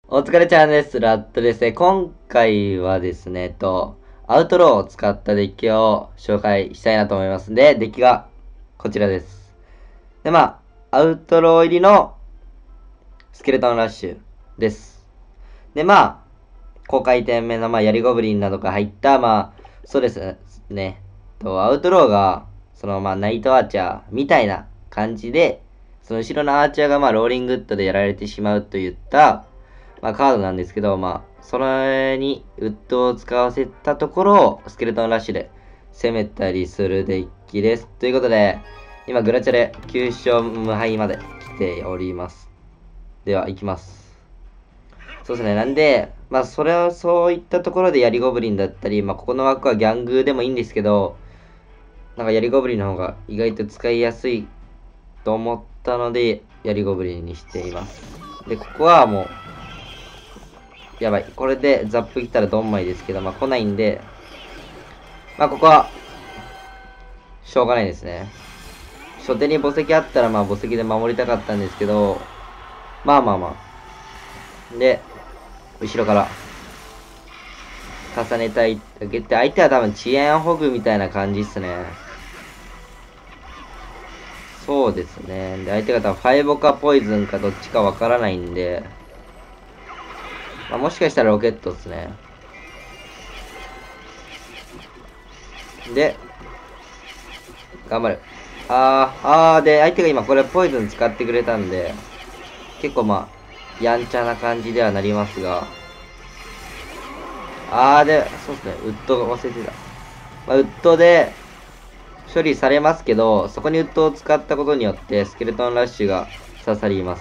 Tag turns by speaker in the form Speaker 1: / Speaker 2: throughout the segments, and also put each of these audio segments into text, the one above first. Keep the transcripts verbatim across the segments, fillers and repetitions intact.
Speaker 1: お疲れちゃんです。ラットですね。今回はですね、えっと、アウトローを使ったデッキを紹介したいなと思いますんで、デッキがこちらです。で、まあ、アウトロー入りのスケルトンラッシュです。で、まあ、高回転目の、まあ、槍ゴブリンなどが入った、まあ、そうですね。と、アウトローが、その、まあ、ナイトアーチャーみたいな感じで、その後ろのアーチャーが、まあ、ローリングウッドでやられてしまうといった、まあ、カードなんですけど、まあ、それにウッドを使わせたところ、スケルトンラッシュで攻めたりするデッキです。ということで、今、グラチャレきゅう勝無敗まで来ております。では、行きます。そうですね。なんで、まあ、それはそういったところでヤリゴブリンだったり、まあ、ここの枠はギャングでもいいんですけど、なんかヤリゴブリンの方が意外と使いやすいと思ったので、ヤリゴブリンにしています。で、ここはもう、やばい。これでザップ来たらドンマイですけど、まあ、来ないんで、まあ、ここは、しょうがないですね。初手に墓石あったら、まあ、墓石で守りたかったんですけど、まあまあまあ。で、後ろから、重ねたい、あげて、相手は多分遅延ホグみたいな感じっすね。そうですね。で、相手が多分ファイボかポイズンかどっちかわからないんで、まあ、もしかしたらロケットっすね。で、頑張る。あー、あー、で、相手が今これポイズン使ってくれたんで、結構まあ、やんちゃな感じではなりますが、あーで、そうですね、ウッドが忘れてた。まあ、ウッドで処理されますけど、そこにウッドを使ったことによって、スケルトンラッシュが刺さります。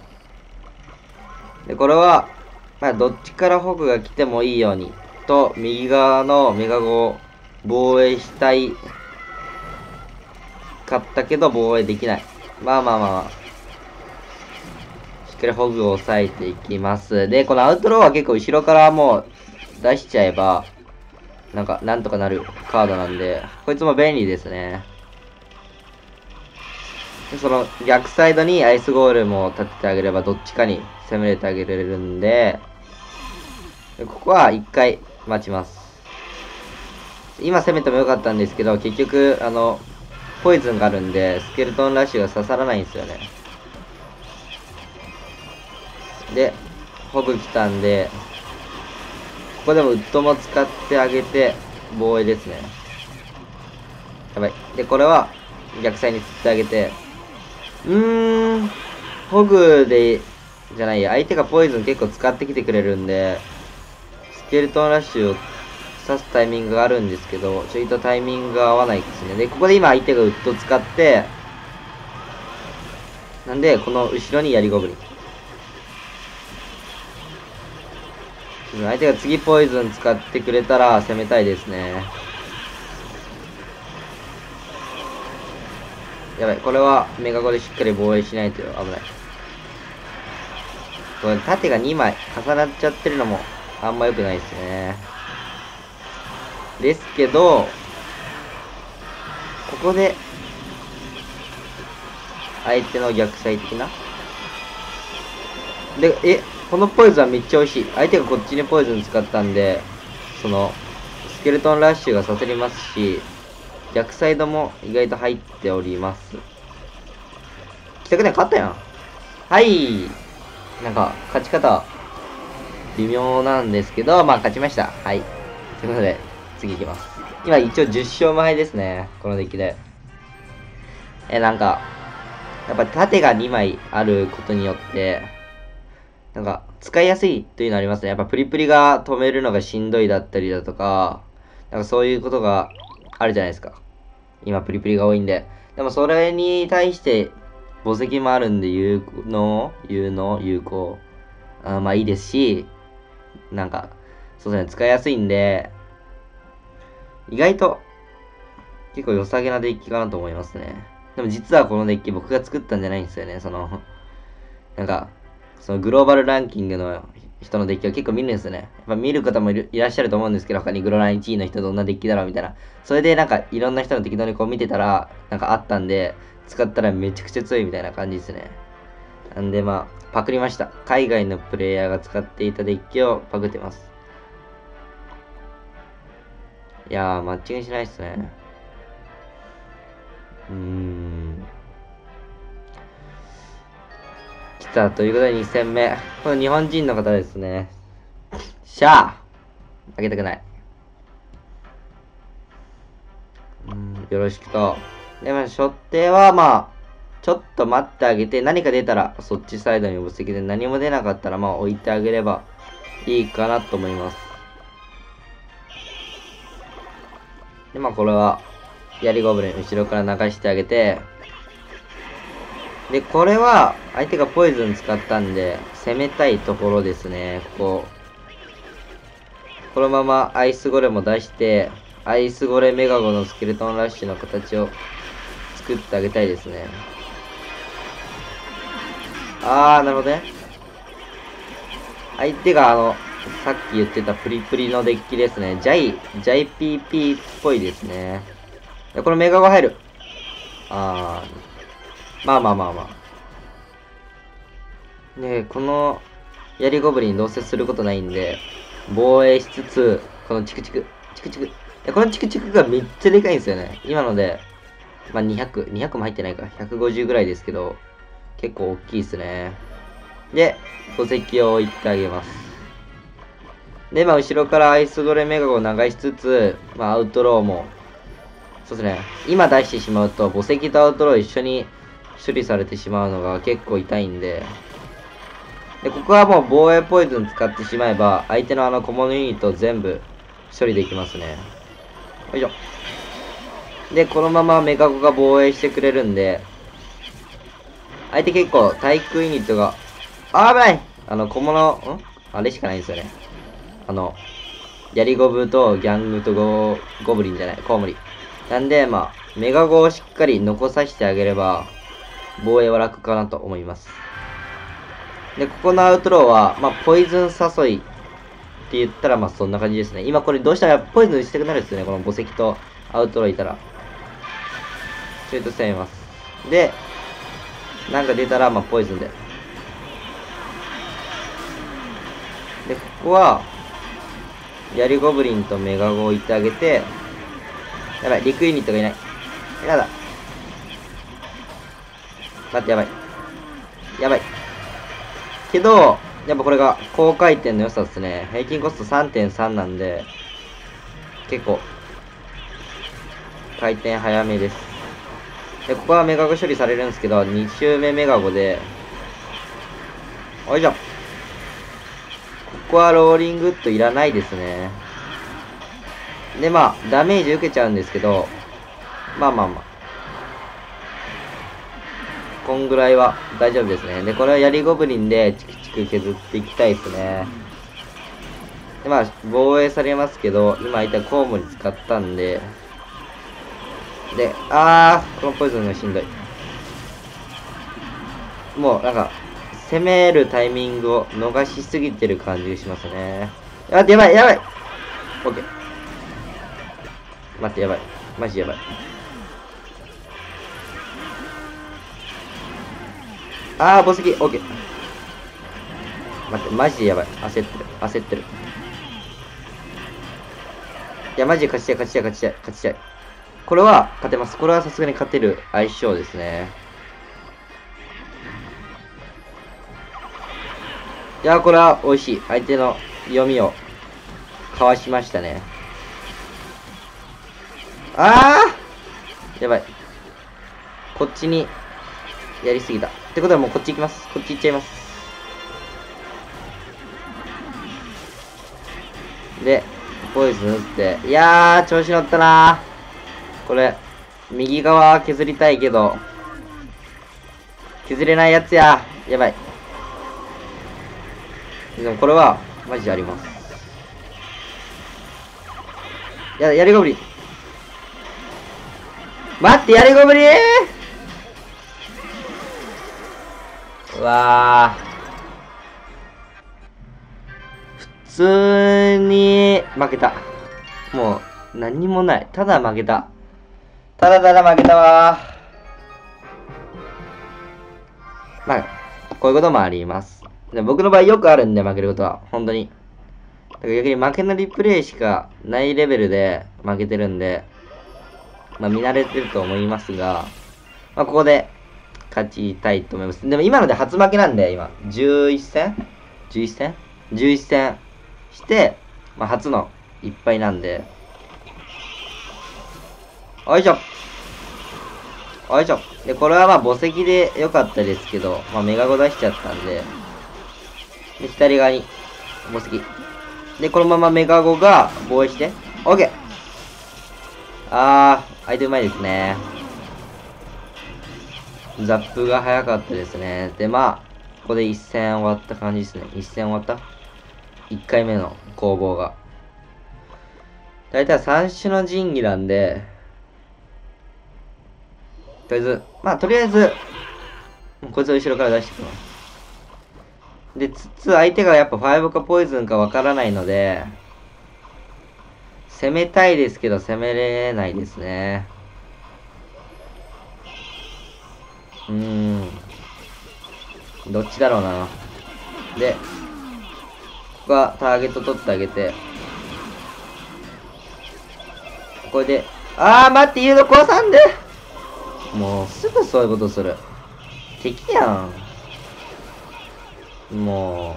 Speaker 1: で、これは、まあ、どっちからホグが来てもいいように、と、右側のメガゴを防衛したいかったけど、防衛できない。まあまあまあまあ。しっかりホグを抑えていきます。で、このアウトローは結構後ろからもう出しちゃえば、なんか、なんとかなるカードなんで、こいつも便利ですね。でその逆サイドにアイスゴールも立ててあげれば、どっちかに攻めれてあげれるんで、でここは一回待ちます。今攻めてもよかったんですけど、結局、あの、ポイズンがあるんで、スケルトンラッシュが刺さらないんですよね。で、ホグ来たんで、ここでもウッドも使ってあげて、防衛ですね。やばい。で、これは、逆サイに釣ってあげて、うーん、ホグで、じゃないや、相手がポイズン結構使ってきてくれるんで、スケルトンラッシュを刺すタイミングがあるんですけど、ちょいとタイミングが合わないですね。で、ここで今相手がウッド使って、なんで、この後ろに槍ゴブリン。相手が次ポイズン使ってくれたら攻めたいですね。やばい、これはメガゴでしっかり防衛しないと危ない。これ縦がにまい重なっちゃってるのもあんま良くないですね。ですけど、ここで、相手の逆サイ的なで、え、このポイズンはめっちゃ美味しい。相手がこっちにポイズン使ったんで、その、スケルトンラッシュがさせれますし、逆サイドも意外と入っております。来たくない勝ったやん。はい。なんか、勝ち方、微妙なんですけど、まあ勝ちました。はい。ということで、次行きます。今一応じゅっ勝無敗ですね。このデッキで。え、なんか、やっぱ縦がにまいあることによって、なんか、使いやすいというのありますね。やっぱプリプリが止めるのがしんどいだったりだとか、なんかそういうことがあるじゃないですか。今プリプリが多いんで。でもそれに対して、墓石もあるんで有能有能有効。あまあいいですし、なんか、そうですね、使いやすいんで、意外と、結構良さげなデッキかなと思いますね。でも実はこのデッキ僕が作ったんじゃないんですよね。その、なんか、そのグローバルランキングの人のデッキを結構見るんですよね。やっぱ見る方もいるいらっしゃると思うんですけど、他にグロランいちいの人どんなデッキだろうみたいな。それでなんかいろんな人の適当にこう見てたら、なんかあったんで、使ったらめちゃくちゃ強いみたいな感じですね。 なんでまあ、パクりました。海外のプレイヤーが使っていたデッキをパクってます。いやー、マッチングしないっすね。うーん。来た。ということでに戦目。この日本人の方ですね。しゃああげたくない。うん、よろしくと。で、まあ、初手はまあ、ちょっと待ってあげて、何か出たらそっちサイドに分析で、何も出なかったらまあ置いてあげればいいかなと思います。で、まあこれは、槍ゴブリン後ろから流してあげて、で、これは、相手がポイズン使ったんで、攻めたいところですね、ここ。このままアイスゴレも出して、アイスゴレメガゴのスケルトンラッシュの形を作ってあげたいですね。あー、なるほどね。相手があの、さっき言ってたプリプリのデッキですね。ジャイ、ジャイ ピーピー っぽいですね。これメガゴ入る。あー。まあまあまあまあ。ねこの、槍ゴブリンどうせすることないんで、防衛しつつ、このチクチク、チクチク。このチクチクがめっちゃでかいんですよね。今ので、まあにひゃく、にひゃくも入ってないか。ひゃくごじゅうぐらいですけど、結構大きいですね。で、戸籍を置いてあげます。で、まあ後ろからアイスゴレメガゴを流しつつ、まあアウトローも、そうですね。今出してしまうと、墓石とアウトロー一緒に処理されてしまうのが結構痛いんで、で、ここはもう防衛ポイズン使ってしまえば、相手のあの小物ユニットを全部処理できますね。よいしょ。で、このままメガゴが防衛してくれるんで、相手結構対空ユニットが、あー危ない、あの小物、んあれしかないんですよね。あの、ヤリゴブとギャングとゴゴブリンじゃない、コウモリ。なんで、まあ、メガゴをしっかり残させてあげれば、防衛は楽かなと思います。で、ここのアウトローは、まあ、ポイズン誘いって言ったら、まあ、そんな感じですね。今これどうしたらポイズンしたくなるんですよね。この墓石とアウトローいたら。ちょいと攻めます。で、なんか出たら、まあ、ポイズンで。で、ここは、槍ゴブリンとメガゴを置いてあげて、やばい、陸ユニットがいない。やだ。待って、やばい。やばい。けど、やっぱこれが高回転の良さですね。平均コスト さんてんさん なんで、結構、回転早めです。で、ここはメガゴ処理されるんですけど、に周目メガゴで、おいしょ。ここはローリングっといらないですね。で、まあ、ダメージ受けちゃうんですけど、まあまあまあ。こんぐらいは大丈夫ですね。で、これは槍ゴブリンでチクチク削っていきたいですね。で、まあ、防衛されますけど、今相手はコウモリ使ったんで、で、あー、このポイズンがしんどい。もう、なんか、攻めるタイミングを逃しすぎてる感じがしますね。あ、やばい、やばい。オッケー。待って、やばい。マジやばい。あー、墓石、オッケー。待って、マジでやばい。焦ってる、焦ってる。いや、マジで勝ちたい、勝ちたい、勝ちたい、勝ちたい。これは勝てます。これはさすがに勝てる相性ですね。いや、これは美味しい。相手の読みをかわしましたね。あーやばい。こっちにやりすぎた。ってことはもうこっち行きます。こっち行っちゃいます。で、ポイズン打って。いやー、調子乗ったなー。これ、右側削りたいけど、削れないやつや。やばい。でもこれは、マジであります。や、やりゴブリン。待って、やりゴブリンうわー。普通に負けた。もう、何もない。ただ負けた。ただただ負けたわー。まあ、 こういうこともあります。で僕の場合よくあるんで負けることは、本当に。だから逆に負けのリプレイしかないレベルで負けてるんで、まあ見慣れてると思いますが、まあここで勝ちたいと思います。でも今ので初負けなんで、今、じゅういち戦 ?じゅういち 戦 ?じゅういち 戦して、まあ初のいっぱいなんで、よいしょよいしょ。で、これはまあ墓石で良かったですけど、まあメガゴ出しちゃったんで、で、左側に墓石。で、このままメガゴが防衛して、オッケー。あー、相手うまいですね。ザップが早かったですね。で、まあ、ここで一戦終わった感じですね。一戦終わった ?いっ 回目の攻防が。だいたいさん種の神器なんで、とりあえず、まあ、とりあえず、こいつを後ろから出していきます。で、つつ相手がやっぱファイブかポイズンかわからないので、攻めたいですけど攻めれないですね。うーん。どっちだろうな。で、ここはターゲット取ってあげて、これで、あー待って、誘導壊さんでもうすぐそういうことする。敵やん。も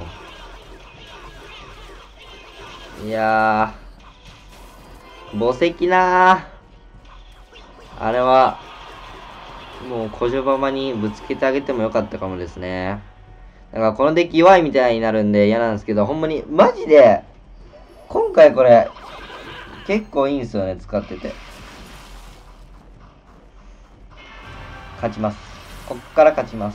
Speaker 1: う。いやー。墓石なー。あれは、もう小ジョバマにぶつけてあげてもよかったかもですね。だからこのデッキ弱いみたいになるんで嫌なんですけど、ほんまに、マジで、今回これ、結構いいんですよね、使ってて。勝ちます。こっから勝ちます。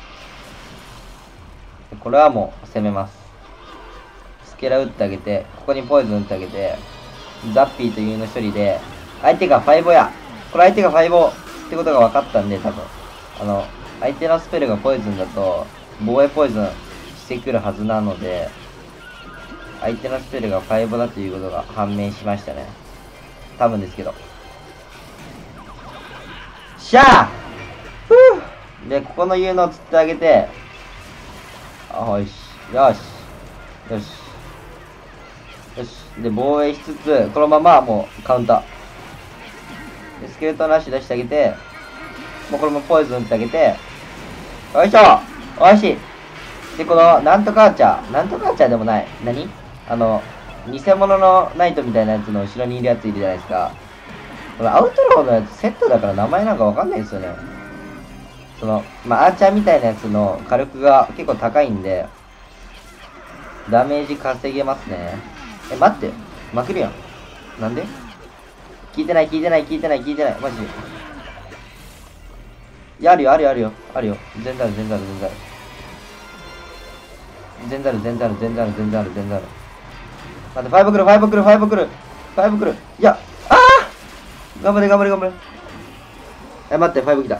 Speaker 1: これはもう攻めます。スケラ打ってあげて、ここにポイズン打ってあげて、ザッピーというの一人で、相手がファイボや。これ相手がファイボってことが分かったんで、多分。あの、相手のスペルがポイズンだと、防衛ポイズンしてくるはずなので、相手のスペルがファイボだということが判明しましたね。多分ですけど。しゃあふぅで、ここの有能を釣ってあげて、あ、よし、よし、よし、よし。で、防衛しつつ、このままもうカウンター。で、スケルトンラッシュ出してあげて、もうこれもポイズン打ってあげて、よいしょおいしいで、この、なんとかーチャー。なんとかーチャーでもない。何あの、偽物のナイトみたいなやつの後ろにいるやついるじゃないですか。このアウトローのやつセットだから名前なんかわかんないですよね。その、まあ、アーチャーみたいなやつの火力が結構高いんで、ダメージ稼げますね。え、待って。負けるやん。なんで聞いてない、聞いてない、聞いてない、聞いてない。マジで。いや、あるよ、あるよ、あるよ。あるよ。全然ある、全然ある、全然ある。全然ある、全然ある、全然ある、全然ある、全然ある。待って、ファイブ来る、ファイブ来る、ファイブ来る。ファイブ来る。いや、ああ頑張れ、頑張れ、頑張れ。え、待って、ファイブ来た。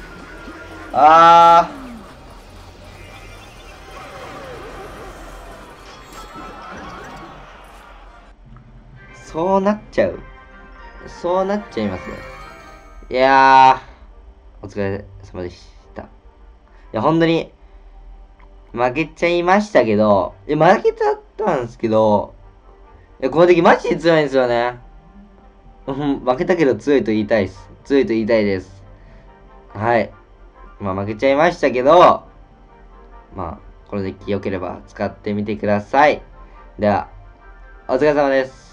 Speaker 1: あー。そうなっちゃう。そうなっちゃいます。いやー、お疲れ様でした。いや、本当に、負けちゃいましたけど、え、負けちゃったんですけど、いや、この時マジで強いんですよね。うん、負けたけど強いと言いたいです。強いと言いたいです。はい。まあ負けちゃいましたけど、まあ、このデッキ良ければ使ってみてください。では、お疲れ様です。